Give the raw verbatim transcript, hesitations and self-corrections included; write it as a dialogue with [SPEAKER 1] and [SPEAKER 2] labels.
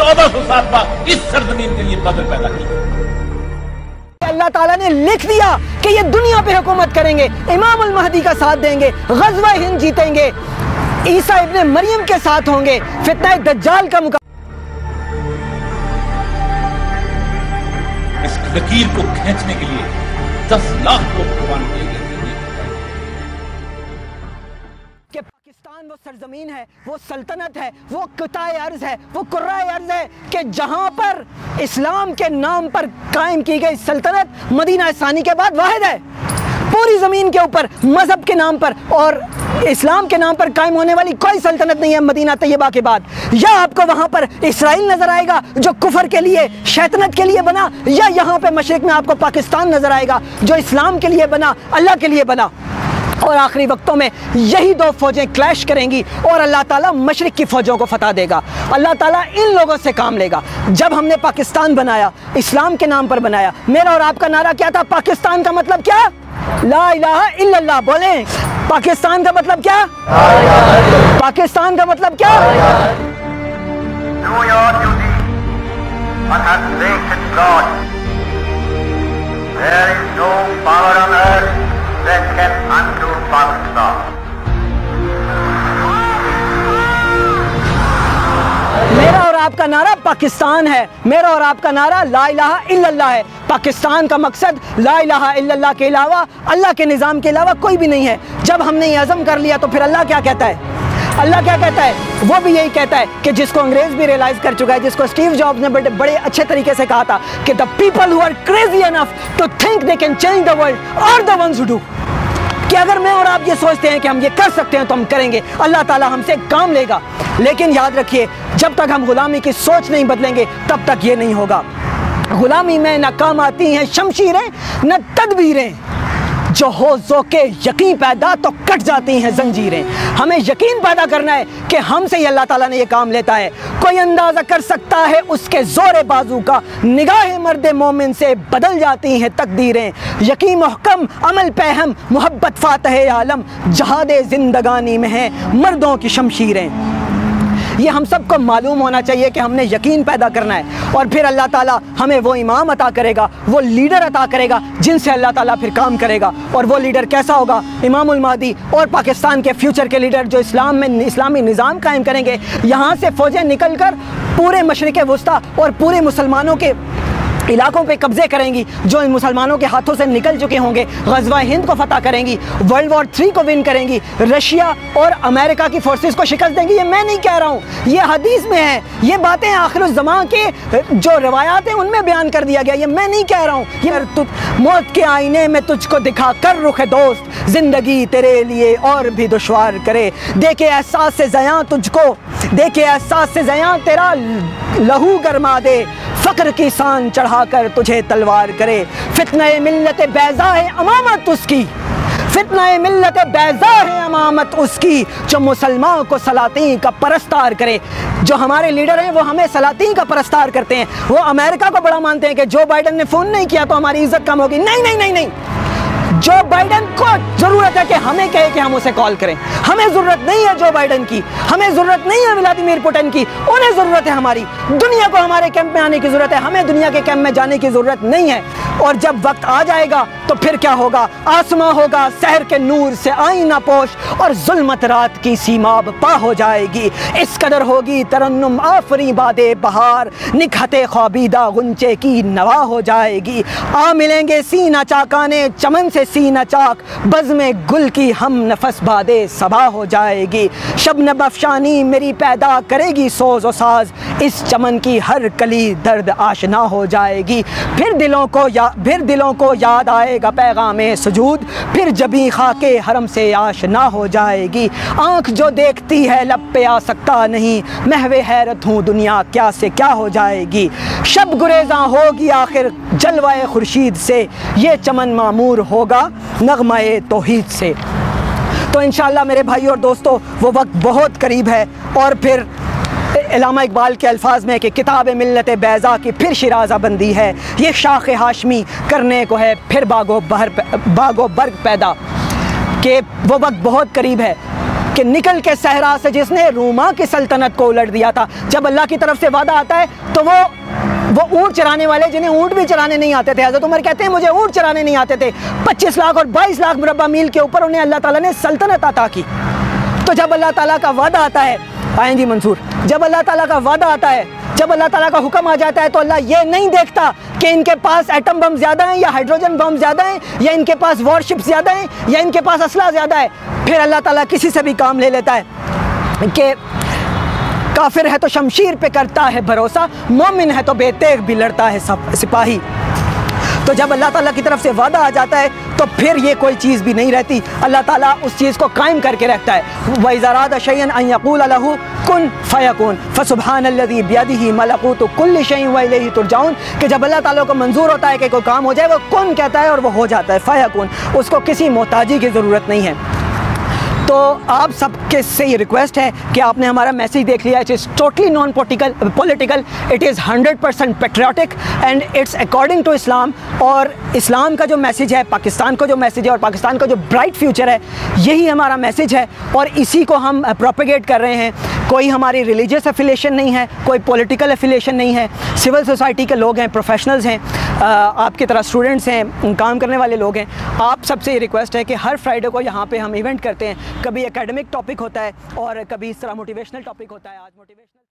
[SPEAKER 1] चौदह सौ साल बाद इस सरजमीन के लिए बदर पैदा की।
[SPEAKER 2] अल्लाह ताला ने लिख दिया कि ये दुनिया पे हुकूमत करेंगे, इमाम अल महदी का साथ देंगे, गज़वा हिंद जीतेंगे, ईसा इब्ने मरियम के साथ होंगे, फितना दज्जाल का मुकाबला।
[SPEAKER 1] इस लकीर को खींचने के लिए दस लाख लोग कुर्बान किए गए।
[SPEAKER 2] कि पाकिस्तान वो सरजमीन है, वो सल्तनत है, वो कुताए अर्ज है, वो कुर्राए अर्ज है कि जहां पर इस्लाम के नाम पर कायम की गई सल्तनत मदीना सानी के बाद वाहिद है पूरी ज़मीन के ऊपर, मज़हब के नाम पर और इस्लाम के नाम पर कायम होने वाली कोई सल्तनत नहीं है मदीना तैयबा के बाद। या आपको वहाँ पर इसराइल नज़र आएगा जो कुफर के लिए, शैतानत के लिए बना, या यहाँ पे मशरिक में आपको पाकिस्तान नज़र आएगा जो इस्लाम के लिए बना, अल्लाह के लिए बना। और आखिरी वक्तों में यही दो फौजें क्लैश करेंगी और अल्लाह ताला मशरिक की फौजों को फतह देगा। अल्लाह ताला इन लोगों से काम लेगा। जब हमने पाकिस्तान बनाया, इस्लाम के नाम पर बनाया, मेरा और आपका नारा क्या था? पाकिस्तान का मतलब क्या? ला इलाहा इल्लल्लाह। बोलें, पाकिस्तान का मतलब क्या? पाकिस्तान का मतलब क्या? मेरा और आपका नारा पाकिस्तान है, मेरा और आपका नारा ला इलाहा इल्लल्लाह है। पाकिस्तान का मकसद ला इलाहा इल्लल्लाह के अलावा, अल्लाह के निज़ाम के अलावा कोई भी नहीं है। जब हमने ये अज़म कर लिया तो फिर अल्लाह क्या कहता है? अल्लाह क्या कहता है? वो भी यही कहता है कि जिसको अंग्रेज भी रियलाइज कर चुका है, जिसको स्टीव जॉब्स ने बड़े बड़े अच्छे तरीके से कहा था कि the people who are crazy enough to think they can change the world are the ones who do. कि अगर मैं और आप ये सोचते हैं कि हम ये कर सकते हैं तो हम करेंगे, अल्लाह ताला हमसे काम लेगा। लेकिन याद रखिए, जब तक हम गुलामी की सोच नहीं बदलेंगे तब तक ये नहीं होगा। गुलामी में न काम आती हैं शमशीरें न तदबीरें, जो हो जो के यकीन पैदा तो कट जाती हैं जंजीरें। हमें यकीन पैदा करना है कि हमसे ही अल्लाह ताला ने ये काम लेता है। कोई अंदाज़ा कर सकता है उसके ज़ोर बाजू का, निगाह मर्द मोमिन से बदल जाती हैं तकदीरें। यकीन मुहकम अमल पैहम मोहब्बत फातह आलम, जहादे जिंदगानी में है मर्दों की शमशीरें। ये हम सबको मालूम होना चाहिए कि हमने यकीन पैदा करना है और फिर अल्लाह ताला हमें वो इमाम अता करेगा, वो लीडर अता करेगा जिनसे अल्लाह ताला फिर काम करेगा। और वो लीडर कैसा होगा? इमामुल महदी और पाकिस्तान के फ्यूचर के लीडर जो इस्लाम में इस्लामी निज़ाम कायम करेंगे। यहाँ से फ़ौजें निकल कर पूरे मशरिक़ वुस्ता और पूरे मुसलमानों के इलाकों पे कब्जे करेंगी, जो इन मुसलमानों के हाथों से निकल चुके होंगे। ग़ज़वा हिंद को फतह करेंगी, वर्ल्ड वॉर थ्री को विन करेंगी, रशिया और अमेरिका की फोर्सेस को शिकस्त देंगी। ये मैं नहीं कह रहा हूँ, ये हदीस में है, ये बातें आखिर ज़मां के जो रवायात हैं उनमें बयान कर दिया गया। ये मैं नहीं कह रहा हूँ। ये तु मौत के आईने में तुझको दिखा कर रुख दोस्त, ज़िंदगी तेरे लिए और भी दुश्वार करे। देखे एहसास से ज़यां तुझको, देखे एहसास से ज़यां तेरा लहू गरमा दे, फ़क्र की शान चढ़ाकर तुझे तलवार करे। फितने मिल्लत बैज़ा है अमामत उसकी, फितने मिल्लत बैज़ा है अमामत उसकी, जो मुसलमान को सलातीन का परस्तार करे। जो हमारे लीडर हैं वो हमें सलातीन का परस्तार करते हैं। वो अमेरिका को बड़ा मानते हैं कि जो बाइडन ने फ़ोन नहीं किया तो हमारी इज्जत कम होगी। नहीं नहीं नहीं नहीं, जो बाइडन को ज़रूरत है कि हमें कहे कि हम उसे कॉल करें। हमें ज़रूरत नहीं है जो बाइडन की, हमें ज़रूरत नहीं है व्लादिमीर पुतिन की, उन्हें ज़रूरत है हमारी। दुनिया को हमारे कैंप में आने की ज़रूरत है, हमें दुनिया के कैंप में जाने की ज़रूरत नहीं है। और जब वक्त आ जाएगा तो फिर क्या होगा? आसमां होगा सहर के नूर से आईना पोश, और जुल्मत रात की सीमाब पा हो जाएगी। इस कदर होगी तरन्नुम आफरी बादे बहार, निखते ख्वाबीदा गुंचे की नवा हो जाएगी। आ मिलेंगे सीना चाकाने चमन से सीना चाक, बज़ में गुल की हम नफस बादे सबा हो जाएगी। शबनम अफशानी मेरी पैदा करेगी सोज व साज, इस चमन की हर कली दर्द आशना हो जाएगी। फिर दिलों को या फिर दिलों को याद आएगा पैगामे सुजूद, फिर जबी खाके हरम से आशना हो जाएगी। आँख जो देखती है लब पे आ सकता नहीं, महवे हैरत हूँ दुनिया क्या से क्या हो जाएगी। शब गुरेज़ा होगी आखिर जलवाए खुर्शीद से, ये चमन मामूर होगा नग़्मा-ए तौहीद से। तो इंशाअल्लाह मेरे भाई और दोस्तों, वो वक्त बहुत करीब है। और फिर इलामा इकबाल के अल्फाज में कि किताब मिल्लत बैज़ा की फिर शिराज़ा बंदी है, ये शाख हाशमी करने को है फिर बागो बहर बागो बर्ग पैदा, कि वो वक्त बहुत करीब है। कि निकल के सहरा से जिसने रूमा की सल्तनत को उलट दिया था। जब अल्लाह की तरफ से वादा आता है तो वो वो ऊँट चराने वाले जिन्हें ऊँट भी चराने नहीं आते थे, हज़रत उमर कहते हैं मुझे ऊँट चराने नहीं आते थे, पच्चीस लाख और बाईस लाख मुरब्बा मील के ऊपर उन्हें अल्लाह ताला ने सल्तनत अता की। तो जब अल्लाह ताला का वादा आता है, आएँ जी मंसूर, जब अल्लाह ताला का वादा आता है, जब अल्लाह ताला का हुक्म आ जाता है तो अल्लाह ये नहीं देखता कि इनके पास एटम बम ज़्यादा हैं या हाइड्रोजन बम ज़्यादा हैं या इनके पास वॉरशिप ज़्यादा हैं या इनके पास असला ज़्यादा है। फिर अल्लाह ताला किसी से भी काम ले लेता है कि काफिर है तो शमशीर पे करता है भरोसा, मोमिन है तो बेतेग भी लड़ता है सिपाही। तो जब अल्लाह ताला की तरफ से वादा आ जाता है तो फिर ये कोई चीज़ भी नहीं रहती, अल्लाह ताला उस चीज़ को कायम करके रखता है। वइज़ा अरादा शैअन अन यक़ूल लहू कुन फ़यकुन फ़सुब्हानल्लज़ी बियदिही मलकूतु कुल्लि शैइन व इलैहि तुरजाऊन, कि जब अल्लाह ताला को मंजूर होता है कि कोई काम हो जाए वो कुन कहता है और वो हो जाता है, फ़यकुन, उसको किसी मोहताजी की ज़रूरत नहीं है। तो आप सबके से ये रिक्वेस्ट है कि आपने हमारा मैसेज देख लिया, it is totally non political political it is hundred percent patriotic and it's according to Islam. और इस्लाम का जो मैसेज है, पाकिस्तान का जो मैसेज है और पाकिस्तान का जो ब्राइट फ्यूचर है, यही हमारा मैसेज है और इसी को हम प्रोपेगेट कर रहे हैं। कोई हमारी रिलीजियस एफिलिएशन नहीं है, कोई पॉलिटिकल एफिलिएशन नहीं है, सिविल सोसाइटी के लोग हैं, प्रोफेशनल्स हैं, आपकी तरह स्टूडेंट्स हैं, काम करने वाले लोग हैं। आप सबसे ये रिक्वेस्ट है कि हर फ्राइडे को यहाँ पे हम इवेंट करते हैं, कभी एकेडमिक टॉपिक होता है और कभी इस तरह मोटिवेशनल टॉपिक होता है। आज मोटिवेशनल